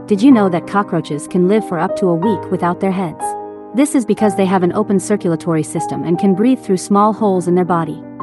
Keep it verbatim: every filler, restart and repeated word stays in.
Did you know that cockroaches can live for up to a week without their heads? This is because they have an open circulatory system and can breathe through small holes in their body.